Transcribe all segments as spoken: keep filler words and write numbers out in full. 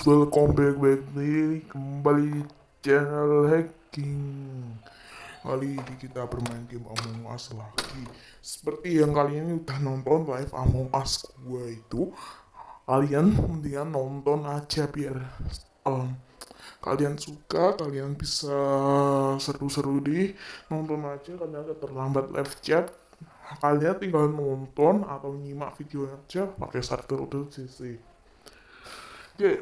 welcome back back nih kembali di channel hacking. Kali ini kita bermain game Among Us lagi. Seperti yang kalian ini udah nonton live Among Us gue itu, kalian mendingan nonton aja biar um, kalian suka, kalian bisa seru-seru di nonton aja. Karena agak terlambat live chat, kalian tinggal nonton atau nyimak videonya aja pakai subtitle C C. Oke,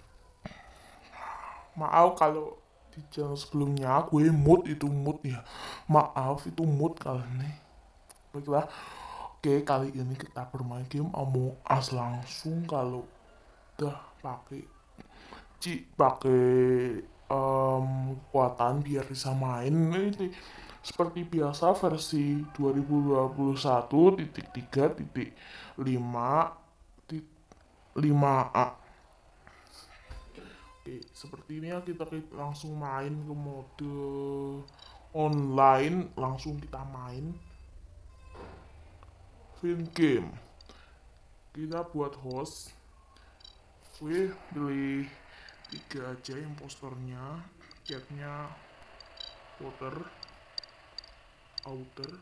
maaf kalau di channel sebelumnya gue mood itu mood ya. Maaf itu mood kali ini. Baiklah. Oke, kali ini kita bermain game Among Us langsung. Kalau udah pakai ci pakai em, kekuatan biar bisa main ini seperti biasa versi dua ribu dua puluh satu titik tiga titik lima lima A. Oke, seperti ini ya, kita kita langsung main ke mode online, langsung kita main film game. Kita buat host, gue pilih tiga aja impostornya, catnya water, outer.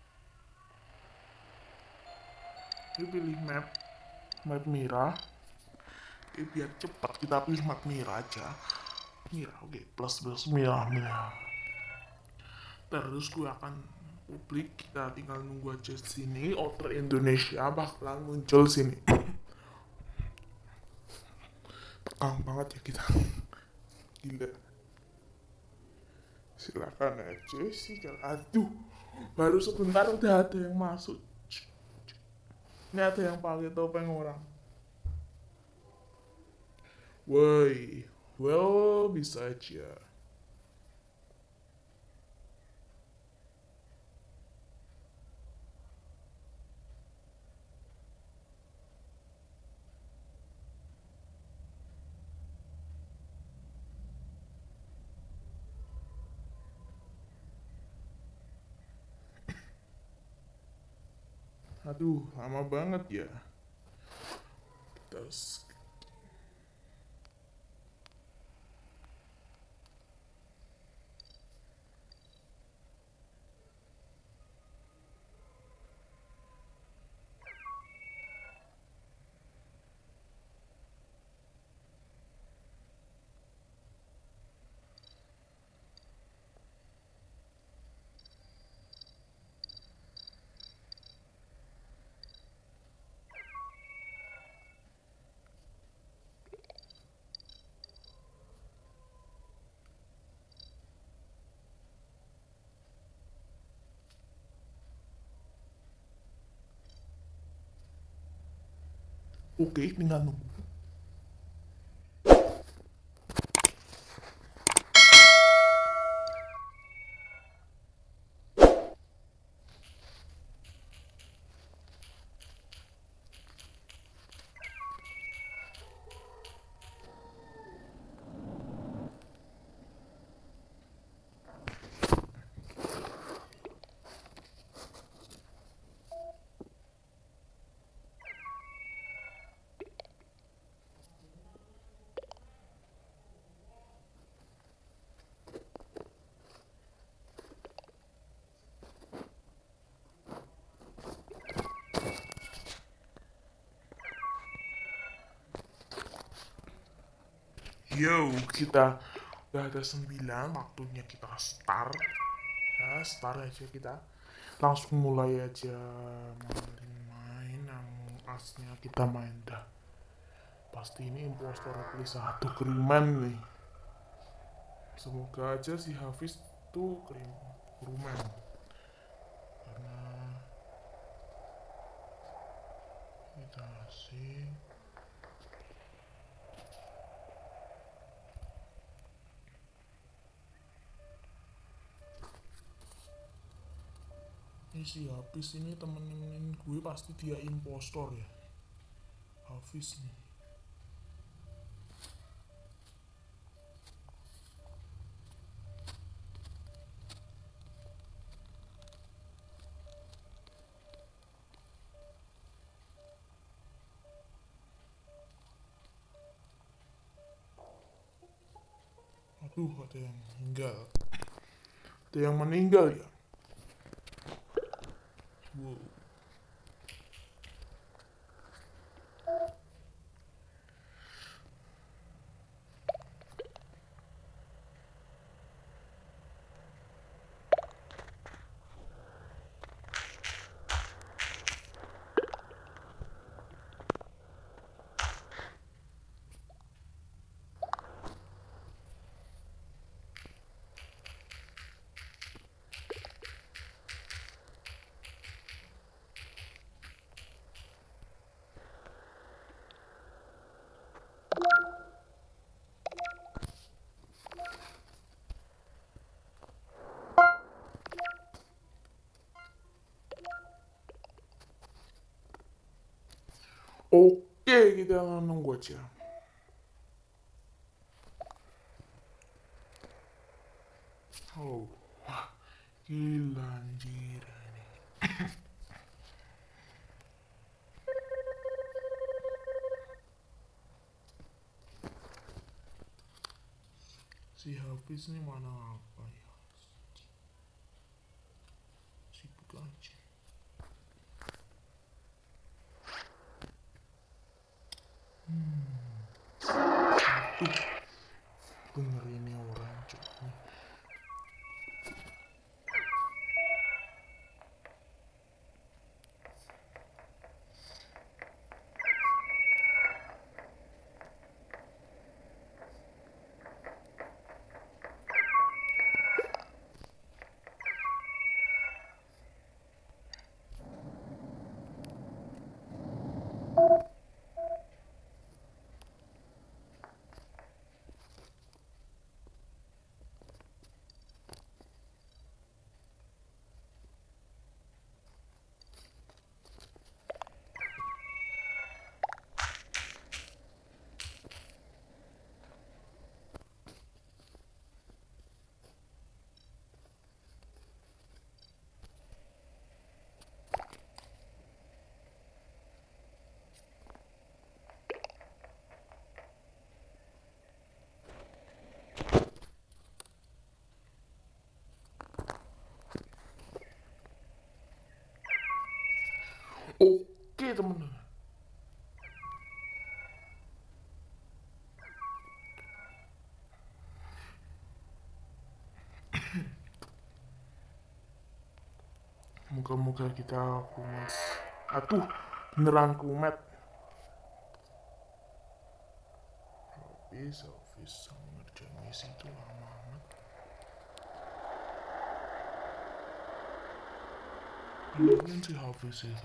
Gue pilih map, map merah. Oke, biar cepat kita pilih map merah aja. Merah, oke, plus plus merah merah. Terus gue akan publik, kita tinggal nunggu aja sini. Outer Indonesia bakalan muncul sini. Tegang banget ya kita. Gila. Silakan aja sih. Aduh, baru sebentar udah ada yang masuk. Ini ada yang pakai topeng orang. Woi, well bisa aja. Aduh, lama banget ya. Terus oke, tinggal nunggu. Yo, kita udah ada sembilan, waktunya kita start. Ya, start aja kita. Langsung mulai aja main Among Us-nya, kita main dah. Pasti ini impostor please satu crewman nih. Semoga aja si Hafiz tuh crewman. Karena kita sih ini si Hafiz ini temen-temen gue pasti dia impostor ya. Hafiz nih. Aduh, ada yang meninggal. Ada yang meninggal ya. Wow. Oke, kita akan nunggu aja. Oh, wah, gila anjir ini. Si habis ini mana apa ya? Sibuk aja. Hmm. Aduh, bener ini orang cok. Oke teman-teman. Moga-moga kita kumat. Aduh, beneran kumat. Habis, habis sama ngerjain misi itu lama amat. Mungkin sih habis itu.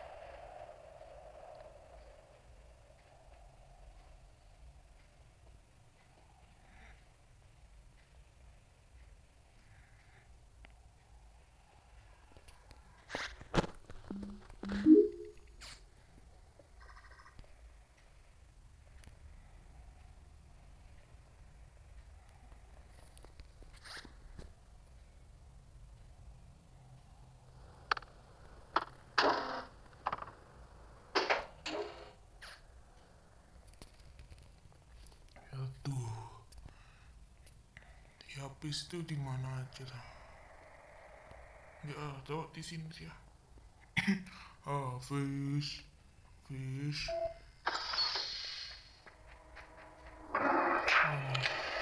Aduh, di habis itu di mana aja lah. Ya, tahu di sini ya. Ah, fish, fish. Ah.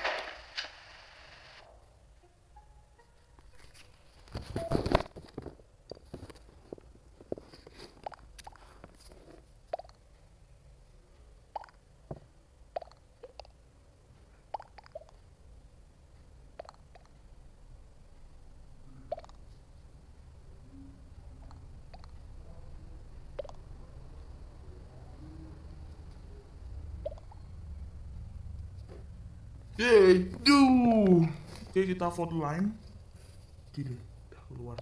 Yeay, duh. Oke, kita vote line. Gila, udah keluar.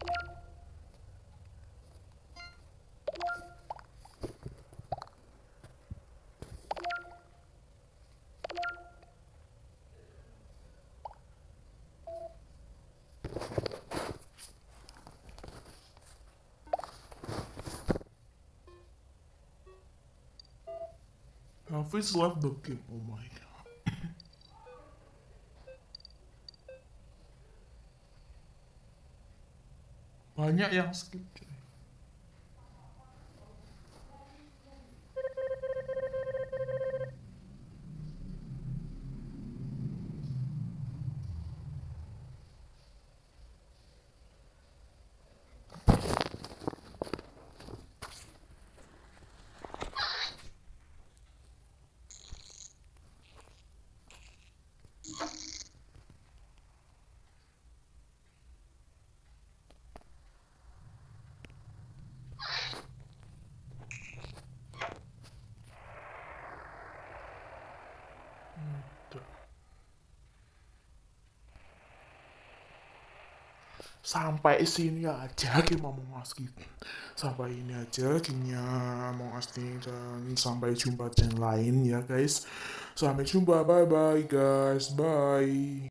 Hafiz left the game. Oh my god. Banyak yang skip. Sampai sini aja game Among Us gitu. Sampai ini aja gamenya Among Us nih, dan sampai jumpa di lain ya guys. Sampai jumpa, bye bye guys, bye.